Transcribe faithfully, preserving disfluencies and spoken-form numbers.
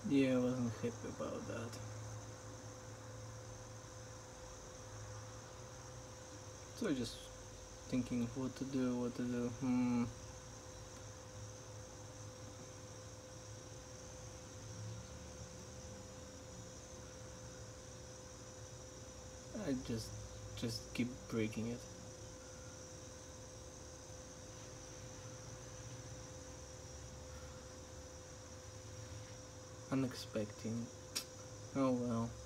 Yeah, I wasn't happy about that. So just thinking what to do, what to do. Hmm. I just just keep breaking it. Unexpected. Oh well.